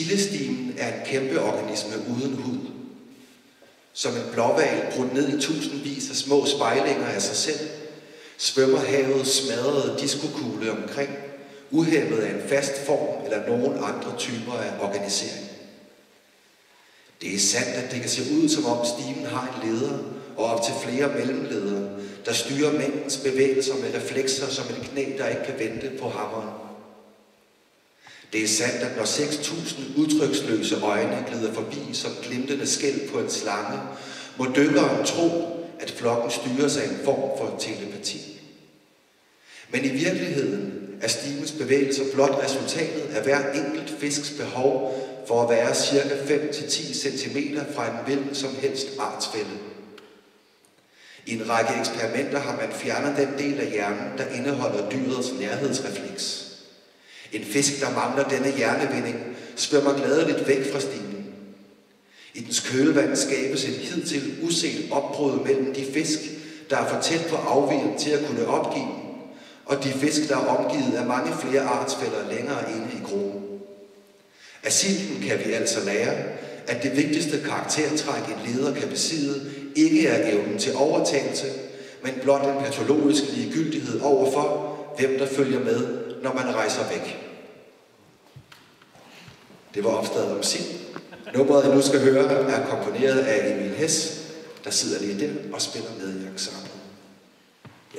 Sildestimen er en kæmpe organisme uden hud. Som en blåhval brudt ned i tusindvis af små spejlinger af sig selv, svømmer havet smadrede diskokugle omkring, uhæmmet af en fast form eller nogen andre typer af organisering. Det er sandt, at det kan se ud, som om stimen har en leder og op til flere mellemledere, der styrer mængdens bevægelser med reflekser som et knæ, der ikke kan vente på hammeren. Det er sandt, at når 6.000 udtryksløse øjne glider forbi som glimtende skæl på en slange, må dykkeren tro, at flokken styres af en form for telepati. Men i virkeligheden er stimens bevægelser blot resultatet af hver enkelt fisks behov for at være ca. 5-10 cm fra en hvilken som helst artsfælde. I en række eksperimenter har man fjernet den del af hjernen, der indeholder dyrets nærhedsrefleks. En fisk, der mangler denne hjernevinding, svømmer gladeligt væk fra stimen. I dens kølvand skabes et hidtil uset opbrud mellem de fisk, der er for tæt på afvigen til at kunne opgive den, og de fisk, der er omgivet af mange flere artsfælder længere inde i gruppen. Af silden kan vi altså lære, at det vigtigste karaktertræk en leder kan besidde, ikke er evnen til overtagelse, men blot en patologisk ligegyldighed overfor, hvem der følger med, når man rejser væk. Det var opslaget om sild. Nummeret, jeg nu skal høre, er komponeret af Emil Hess, der sidder lige der og spiller med i ensemblet. Ja.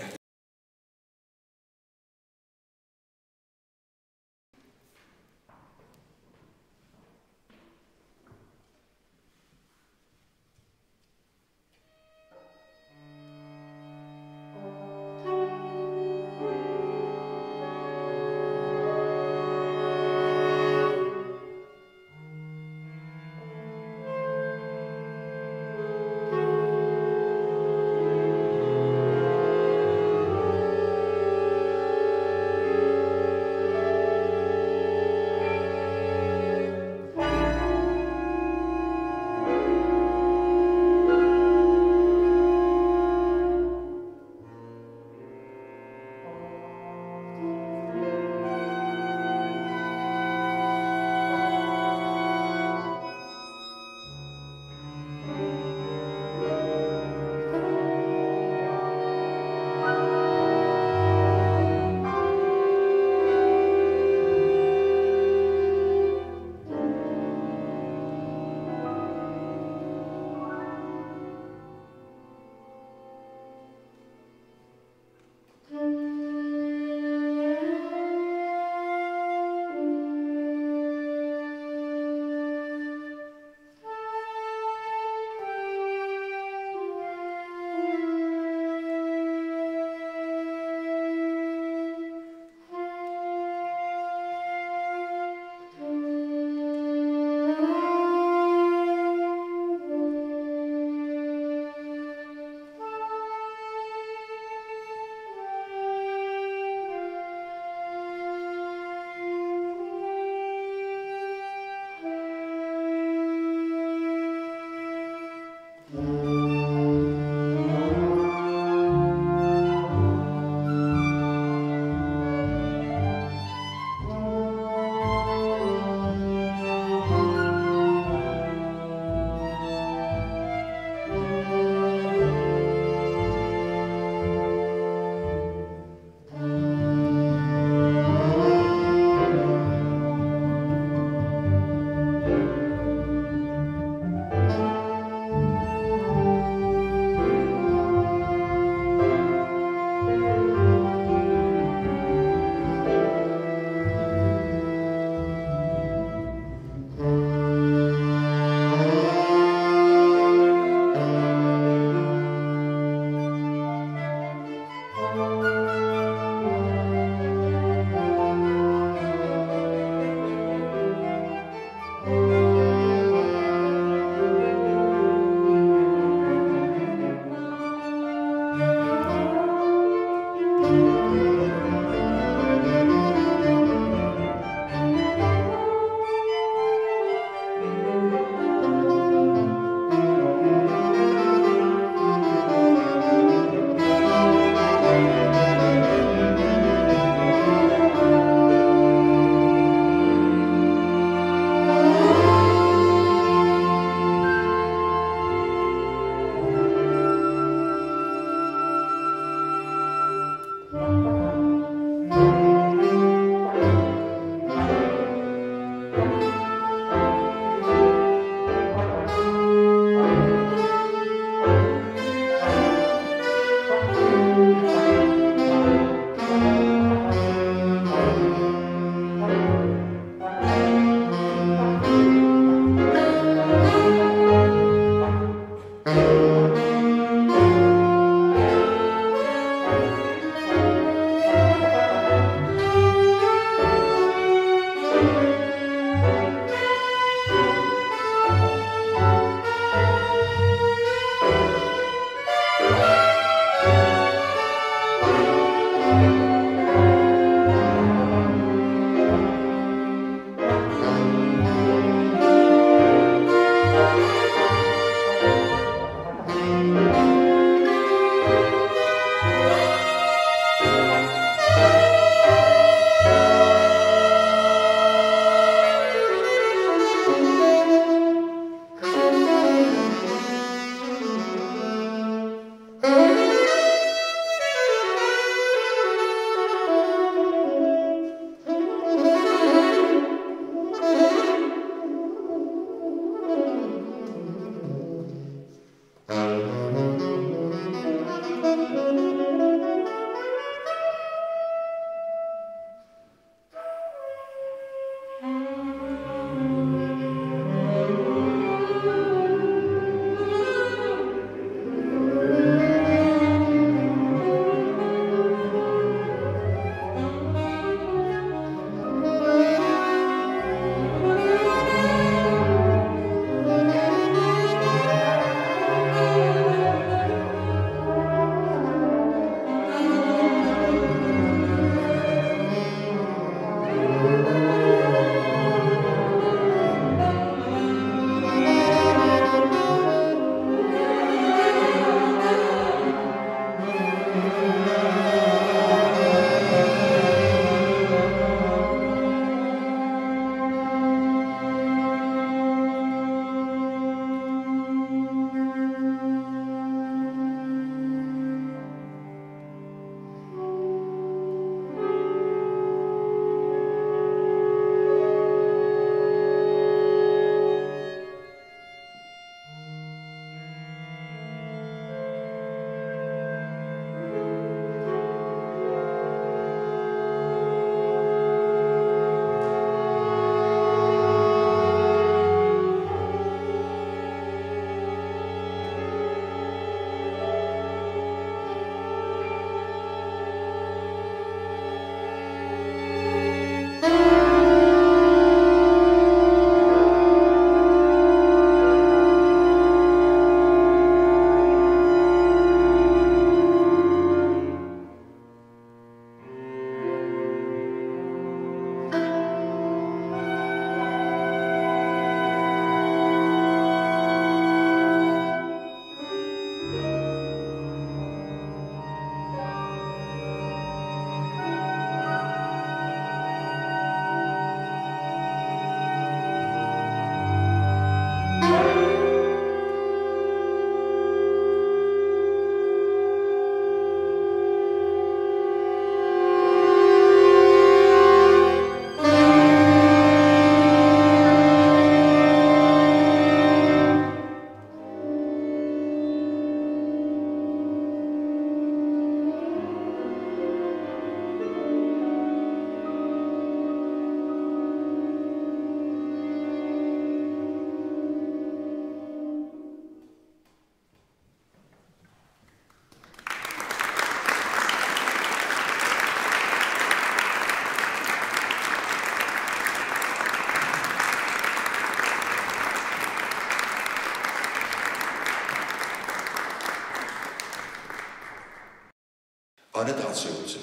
Åndedrætsøvelse.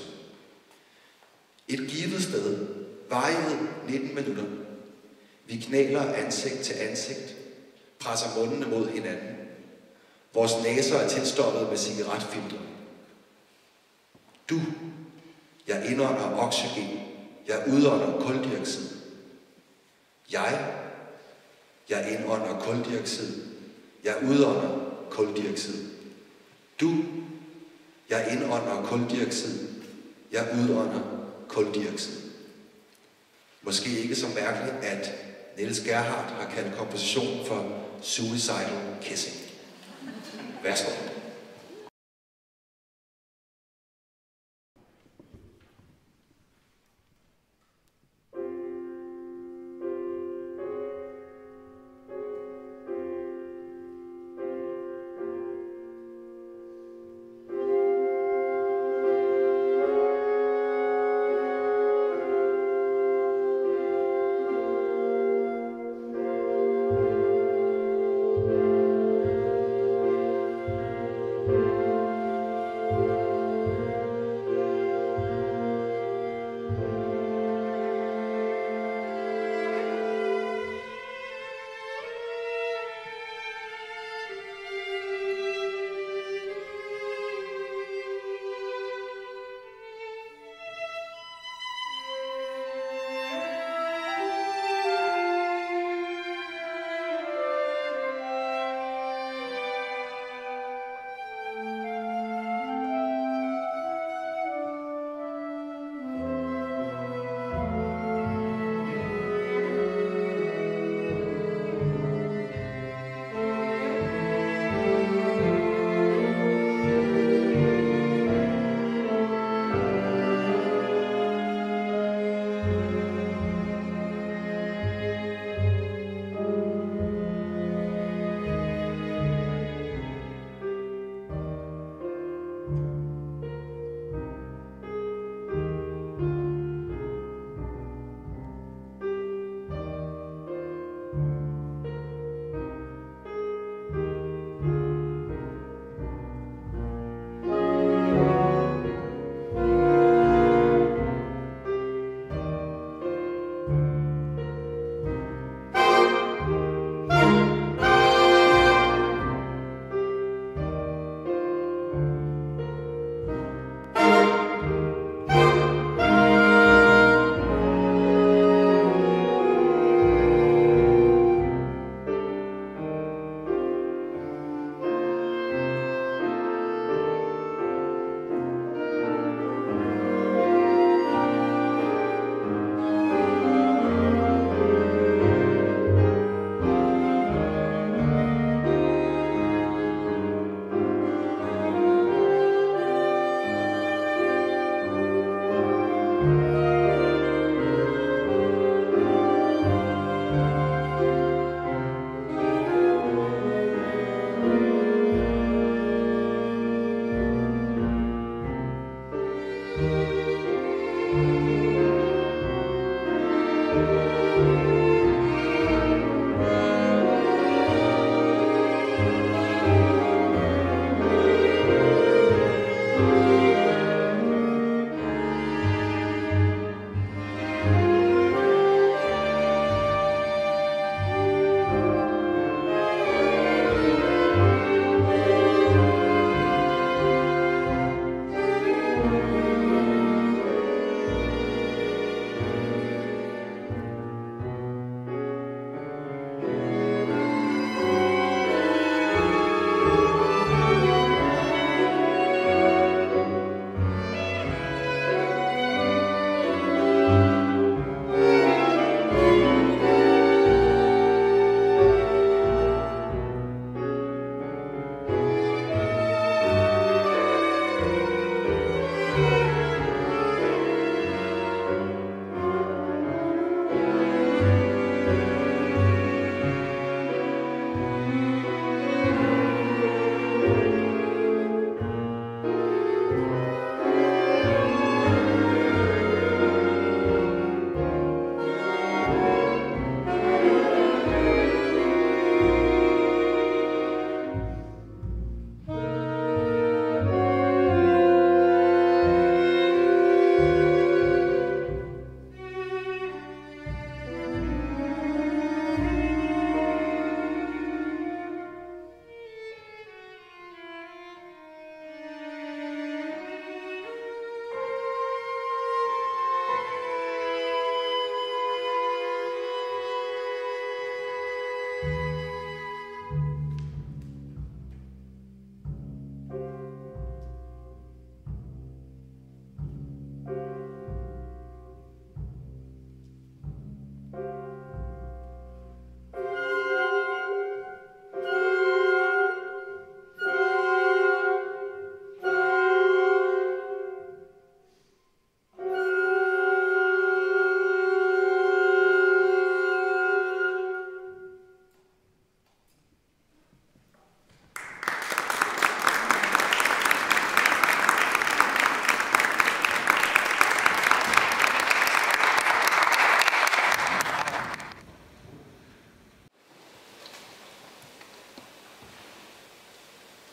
Et givet sted. Varighed 19 minutter. Vi knæler ansigt til ansigt. Presser mundene mod hinanden. Vores næser er tilstoppet med cigaretfiltre. Du. Jeg indånder oxygen. Jeg udånder kuldioxid. Jeg indånder kuldioxid. Jeg udånder kuldioxid. Du. Jeg indånder kuldioxid. Jeg udånder kuldioxid. Måske ikke så mærkeligt, at Niels Gerhardt har kaldt kompositionen for suicidal kissing. Værsgo.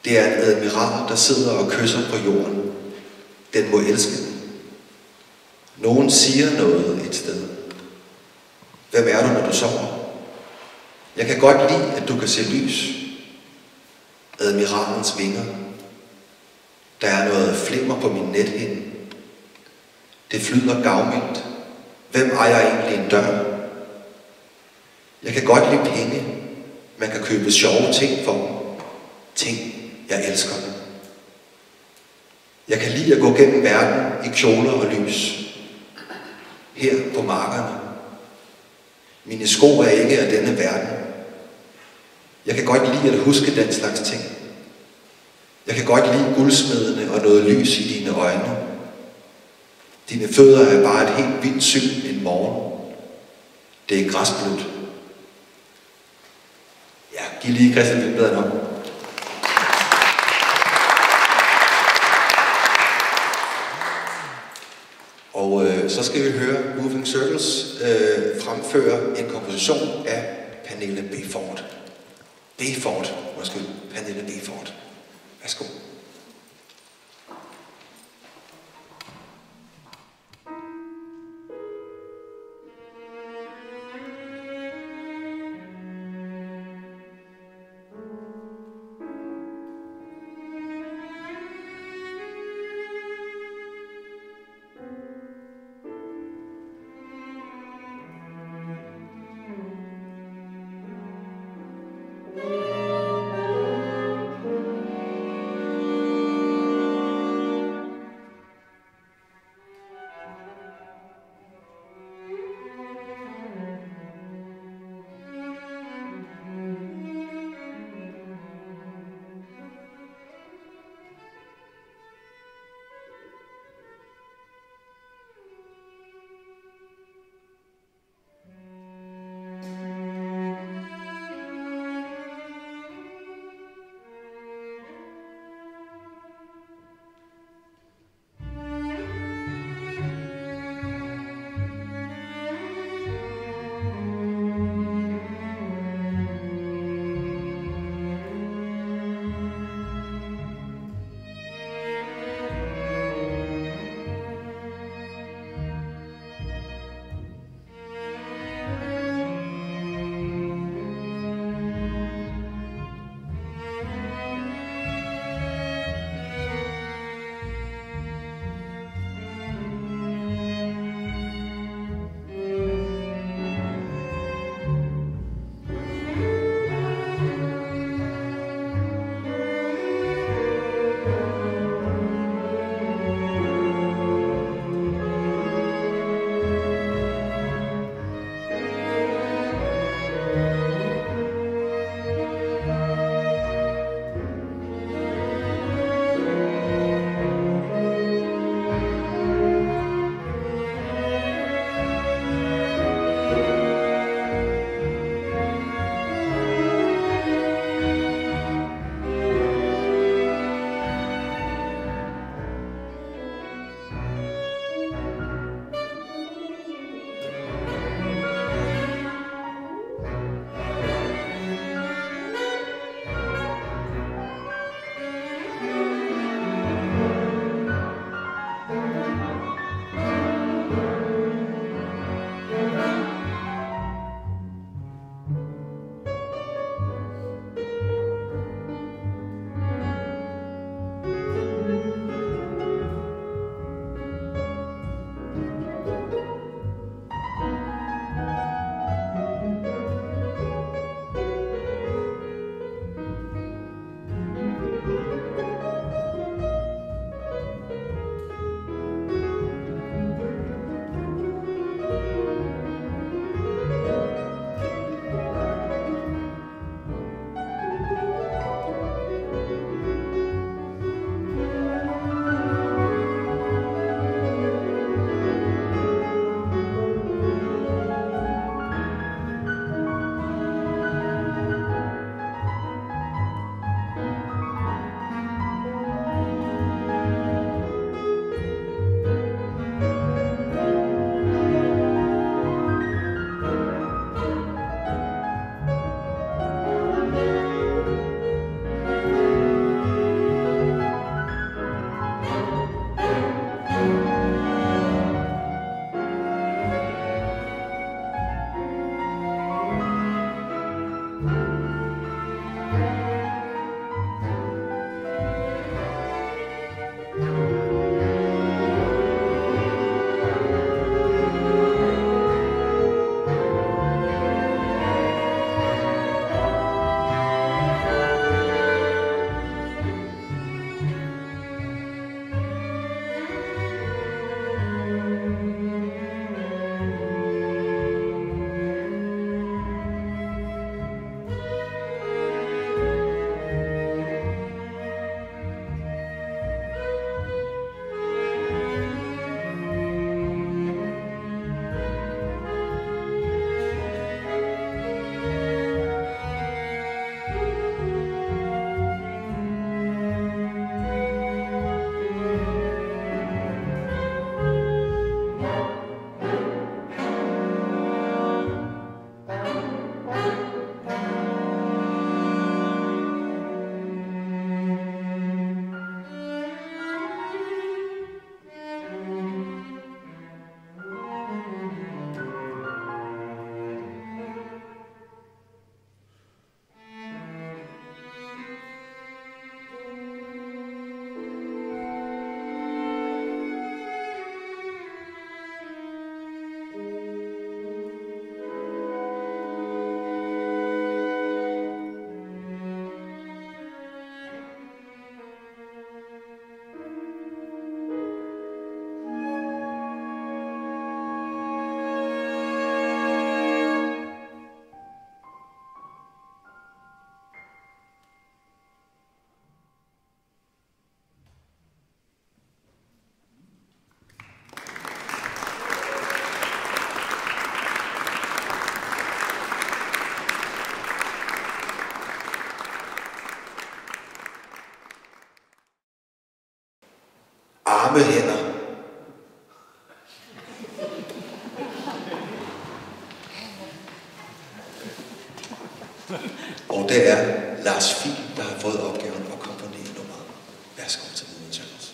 Det er en admiral, der sidder og kysser på jorden. Den må elske den. Nogen siger noget et sted. Hvem er du, når du sover? Jeg kan godt lide, at du kan se lys. Admiralens vinger. Der er noget flimmer på min nethinde. Det flyder gavmildt. Hvem ejer egentlig en dør? Jeg kan godt lide penge. Man kan købe sjove ting for dem. Ting, jeg elsker dem. Jeg kan lide at gå gennem verden i kjoler og lys. Her på markerne. Mine sko er ikke af denne verden. Jeg kan godt lide at huske den slags ting. Jeg kan godt lide guldsmedene og noget lys i dine øjne. Dine fødder er bare et helt vildt syn en morgen. Det er græsblødt. Ja, giv lige Christian Lindblad op. Og så skal vi høre Moving Circles fremføre en komposition af Pernille Befort. Pernille Befort. Værsgo. varme hænder. Og det er Lars Philip, der har fået opgaven at komponere nummeret. Værsgo til modtagelse.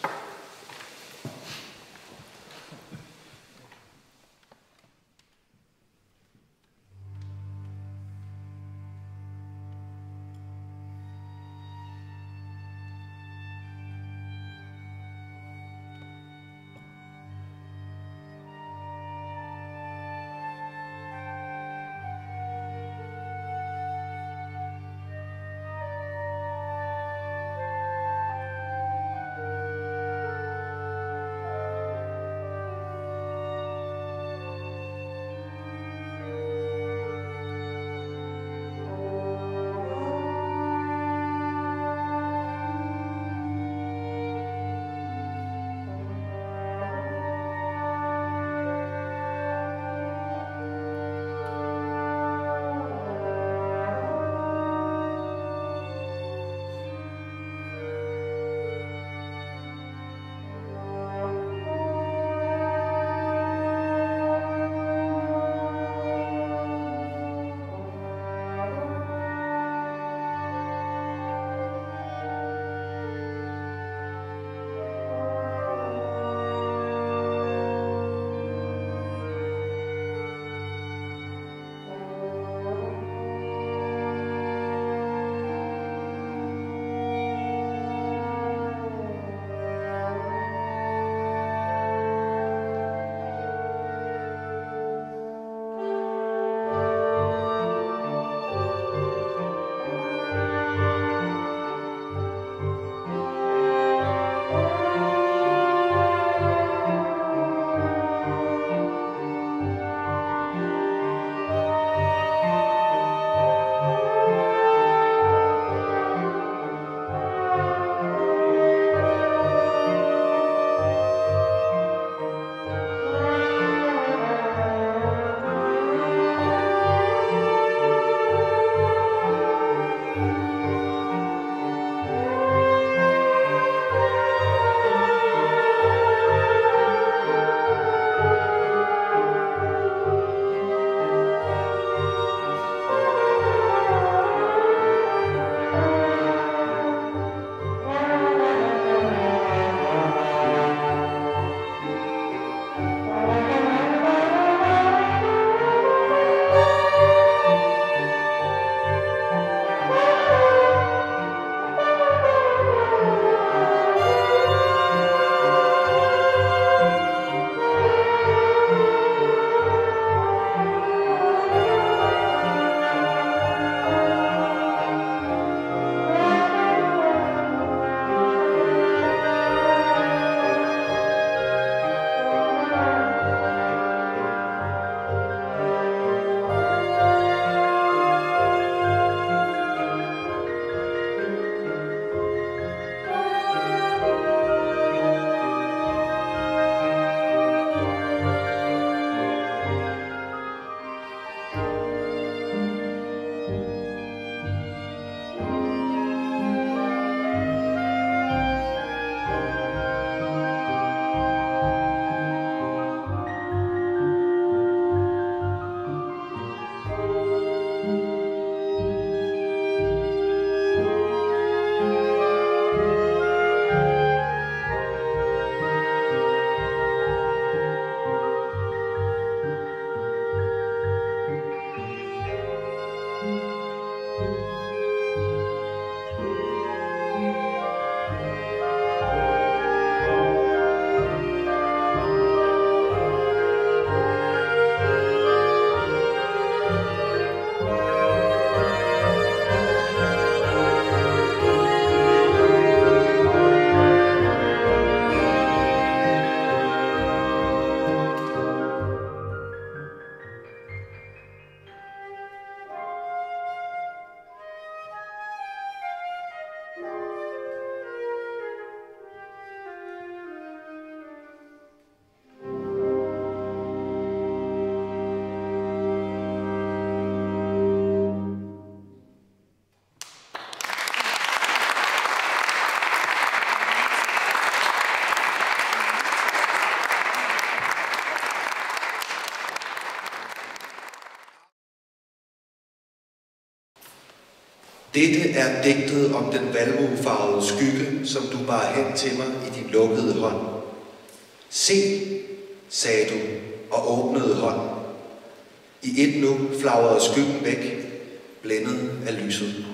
Dette er digtet om den valmuefarvede skygge, som du bar hen til mig i din lukkede hånd. Se, sagde du og åbnede hånden. I et nu flagrede skyggen væk, blændet af lyset.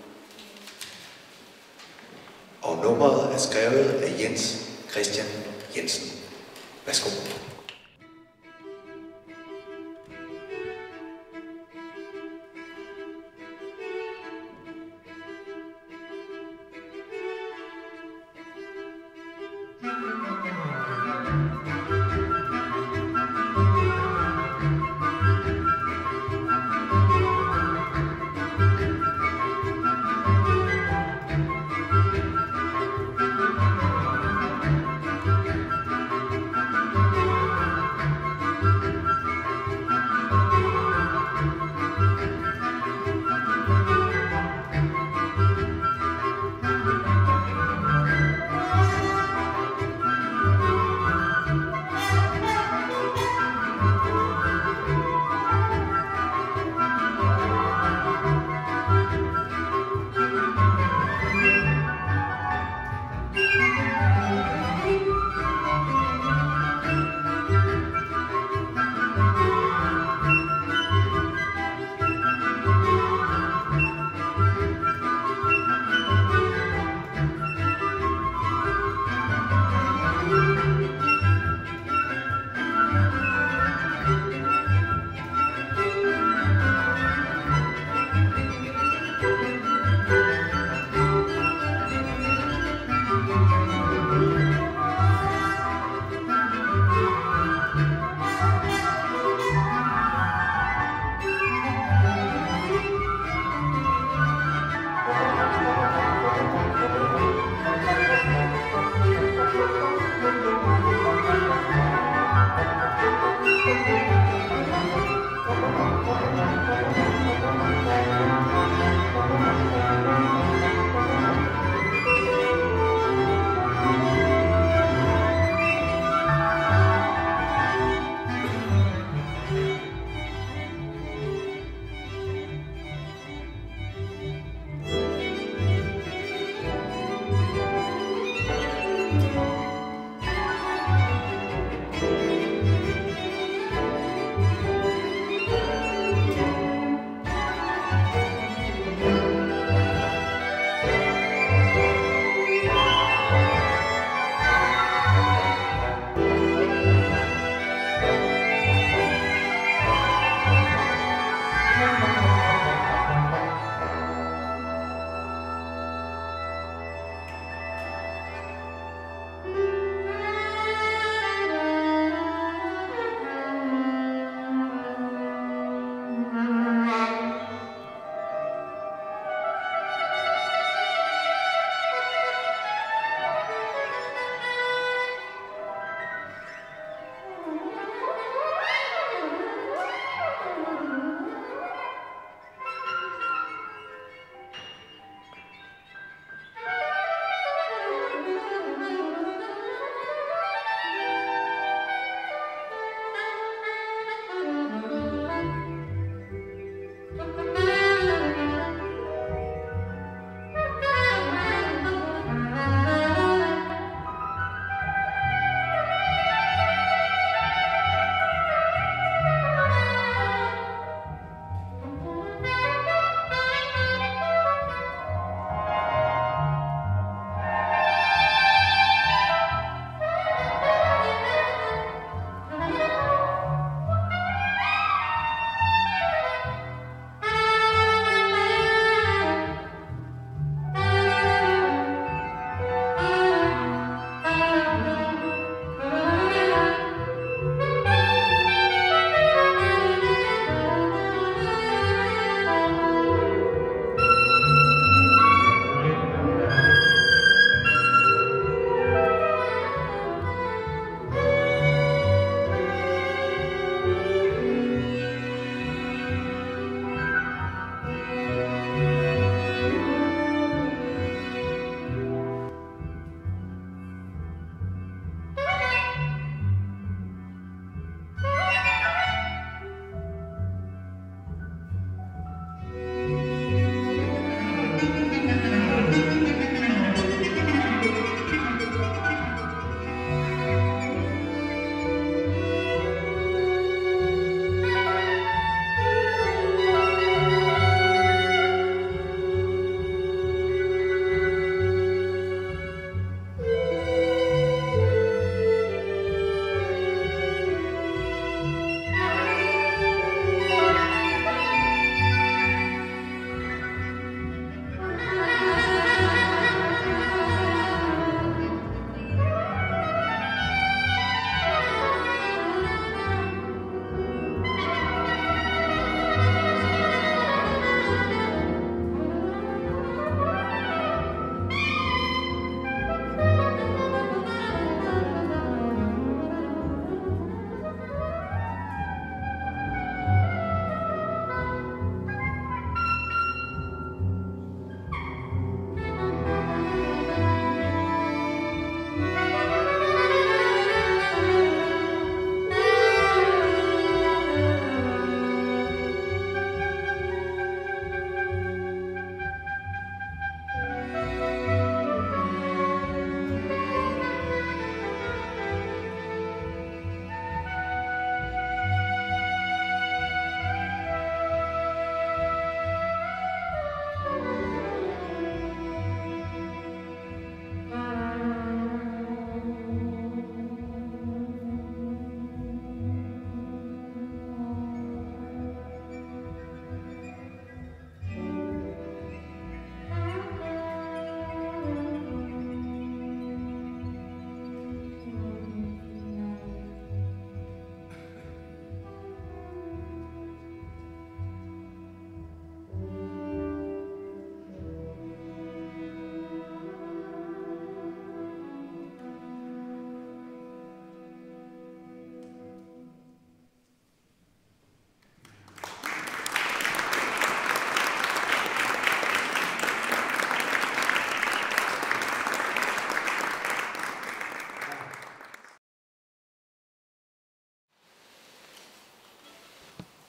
Og nummeret er skrevet af Jens Christian Jensen. Værsgo.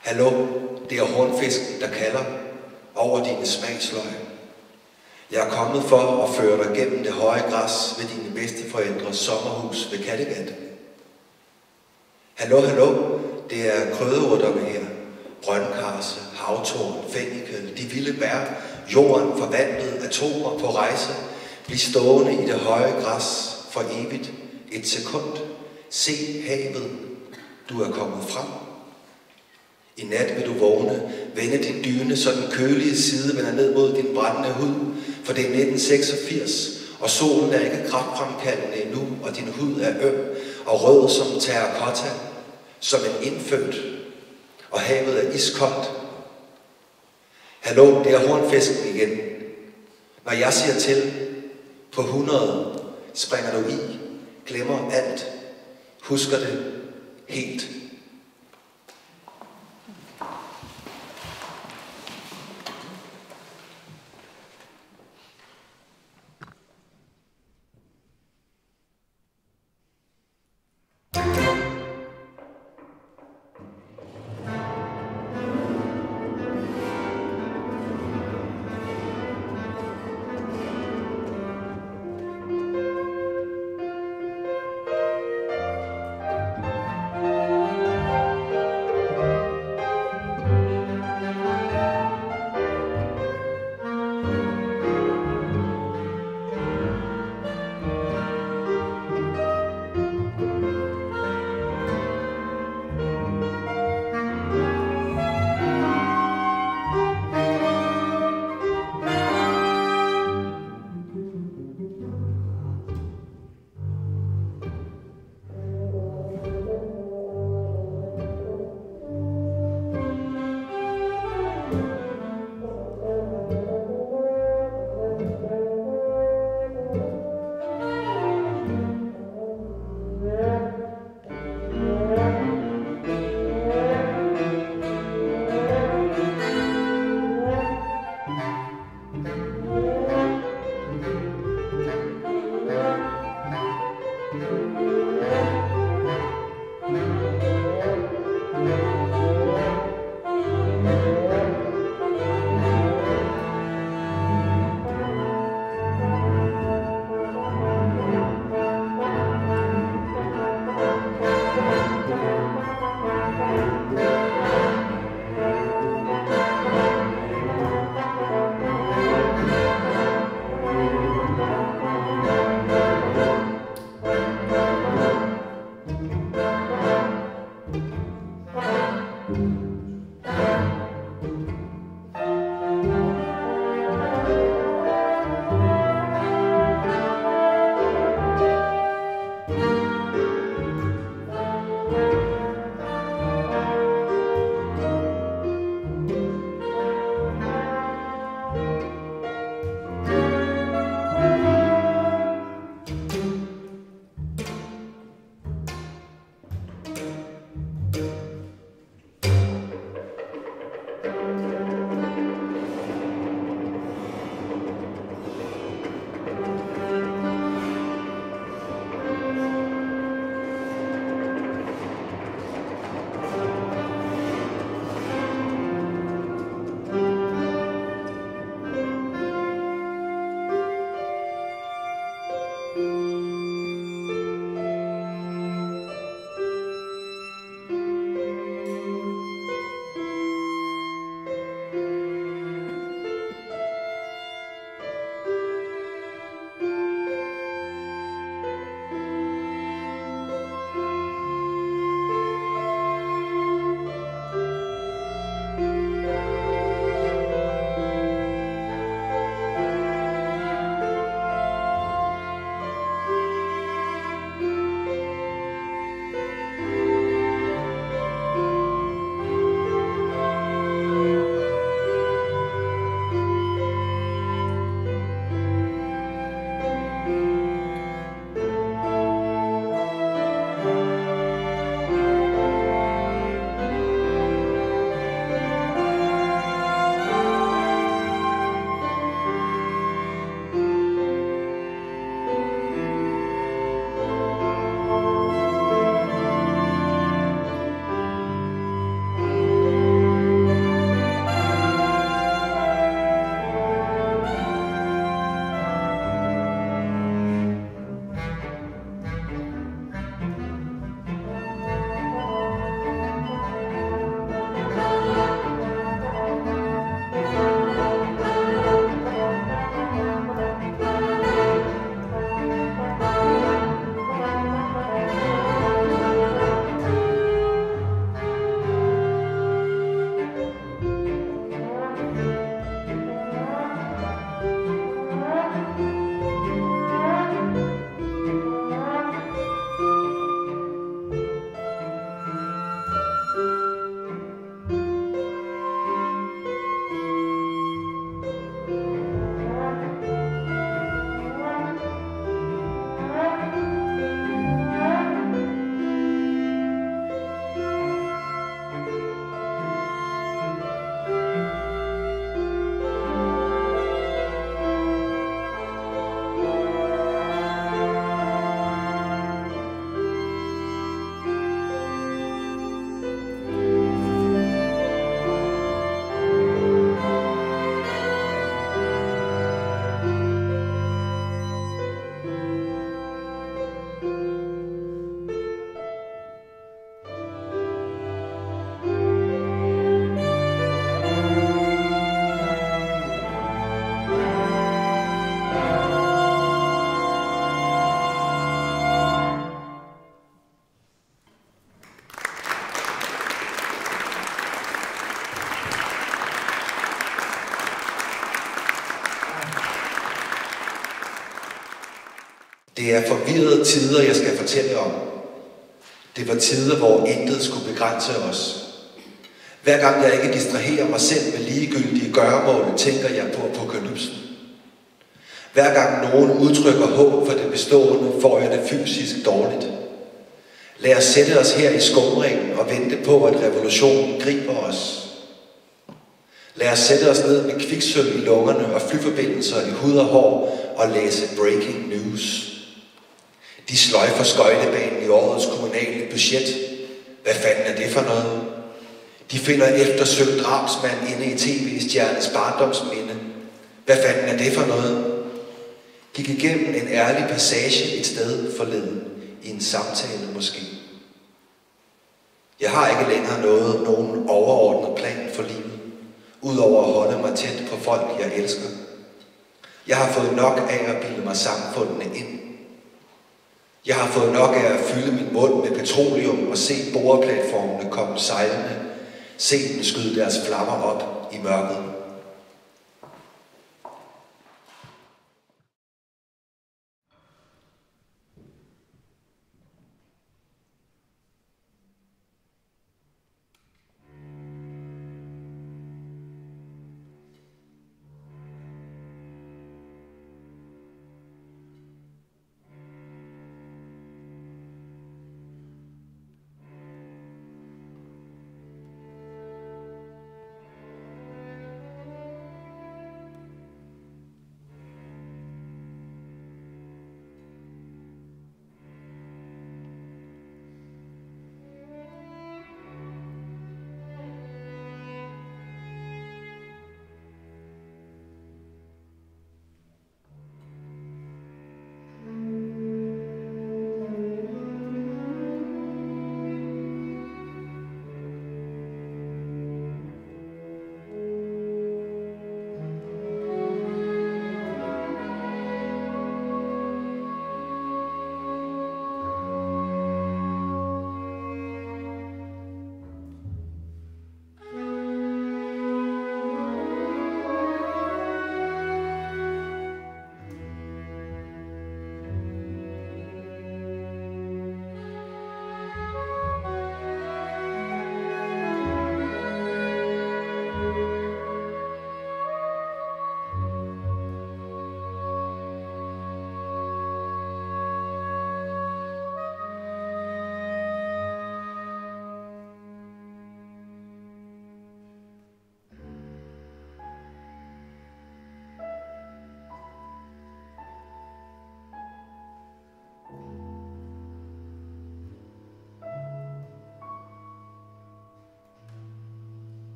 Hallo, det er hornfisken, der kalder over dine smagsløg. Jeg er kommet for at føre dig gennem det høje græs ved dine bedsteforældres sommerhus ved Kattegat. Hallo, hallo, det er krydderurterne her. Brøndkarse, havtorn, fennikel, de vilde bær, jorden forvandlet, atomer på rejse. Bliv stående i det høje græs for evigt. Et sekund. Se havet. Du er kommet frem. I nat vil du vågne, vende din dyne, så den kølige side vender ned mod din brændende hud. For det er 1986, og solen er ikke kræftfremkaldende endnu, og din hud er øm og rød som terracotta, som en indfødt, og havet er iskoldt. Hallo, det er hornfisken igen. Når jeg siger til, på 100 springer du i, glemmer alt, husker det helt. Det er forvirrede tider, jeg skal fortælle om. Det var tider, hvor intet skulle begrænse os. Hver gang jeg ikke distraherer mig selv med ligegyldige gøremål, tænker jeg på apokalypsen. Hver gang nogen udtrykker håb for det bestående, får jeg det fysisk dårligt. Lad os sætte os her i skumringen og vente på, at revolutionen griber os. Lad os sætte os ned med kviksølv i lungerne og flyforbindelser i hud og hår og læse breaking news. De sløjfer skøjtebanen i årets kommunale budget. Hvad fanden er det for noget? De finder eftersøgt drabsmand inde i tv-stjernes barndomsminde. Hvad fanden er det for noget? Gik igennem en ærlig passage et sted forleden, i en samtale måske. Jeg har ikke længere nogen overordnet plan for livet, udover at holde mig tæt på folk, jeg elsker. Jeg har fået nok af at bilde mig samfundene ind. Jeg har fået nok af at fylde min mund med petroleum og se boreplatformene komme sejlende, se dem skyde deres flammer op i mørket.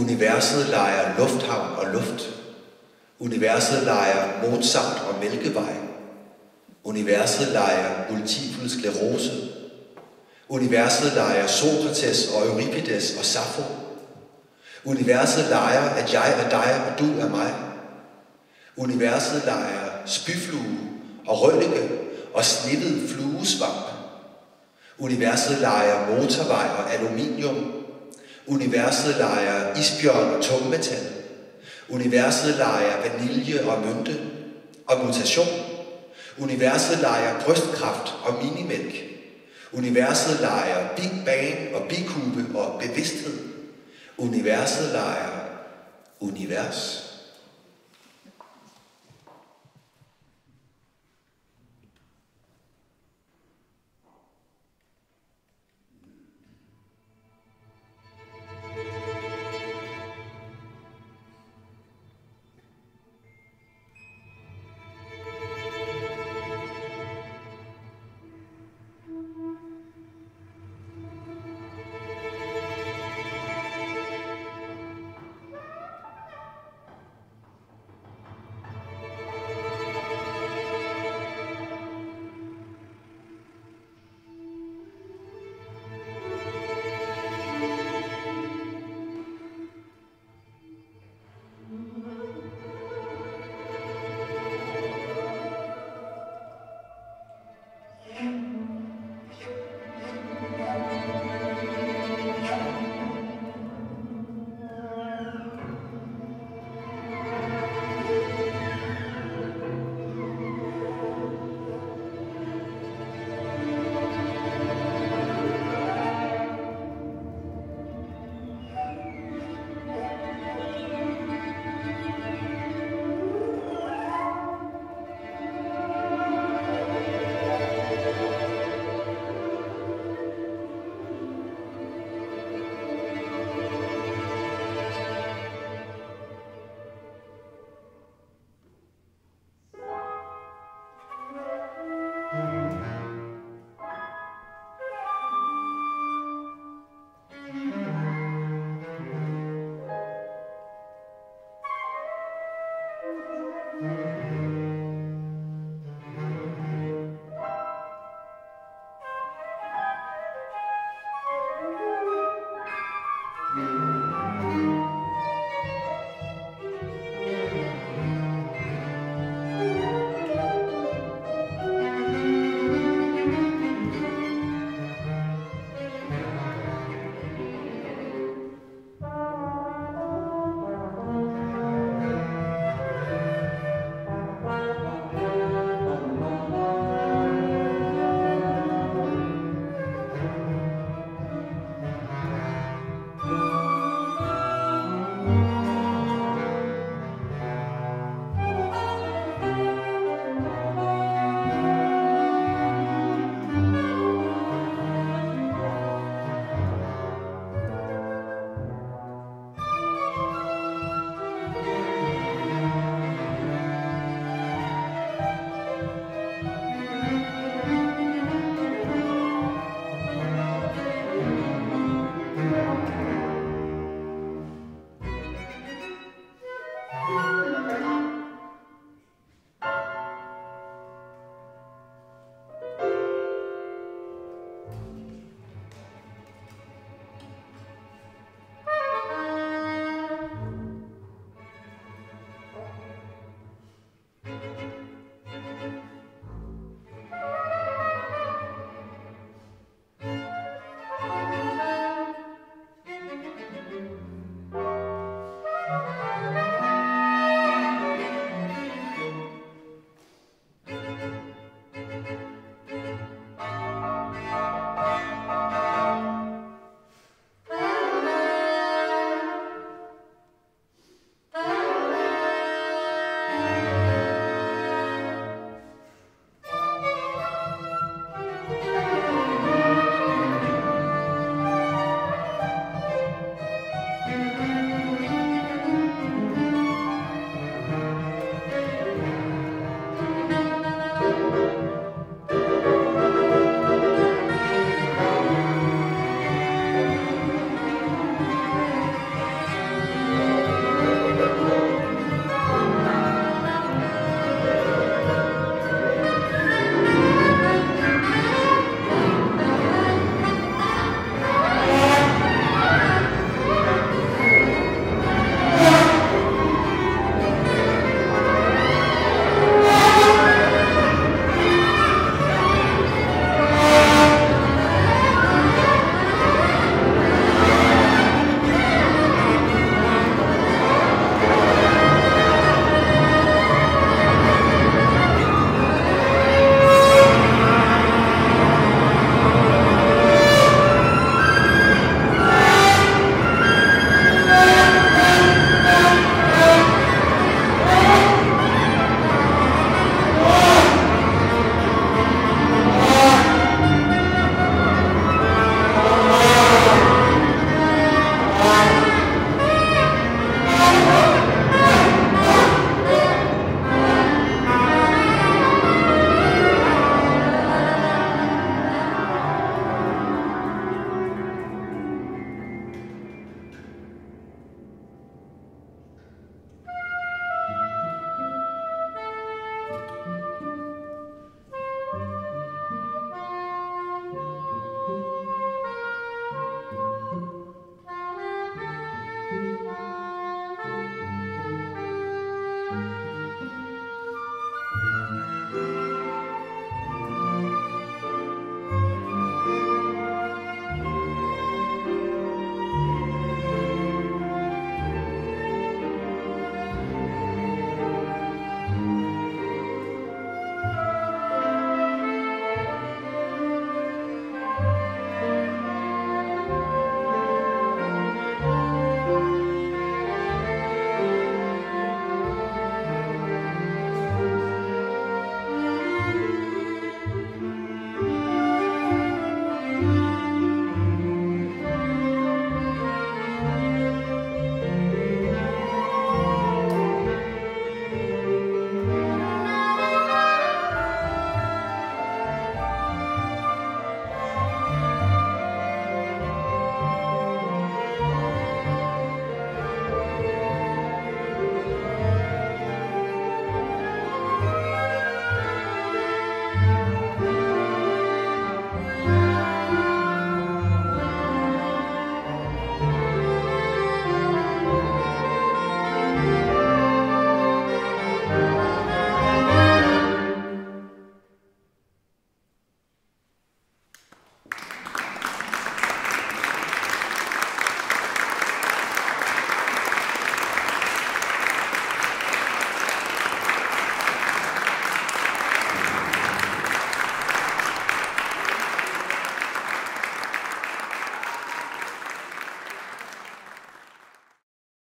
Universet leger lufthavn og luft. Universet leger Mozart og Mælkevej. Universet leger multiple sklerose. Universet leger Sokrates og Euripides og Sappho. Universet leger, at jeg er dig, og du er mig. Universet leger spyflue og rønnike og snittet fluesvamp. Universet leger motorvej og aluminium. Universet leger isbjørn og tungmetal. Universet leger vanilje og mynte og mutation. Universet leger brystkræft og minimælk. Universet leger Big Bang og bikube og bevidsthed. Universet leger univers.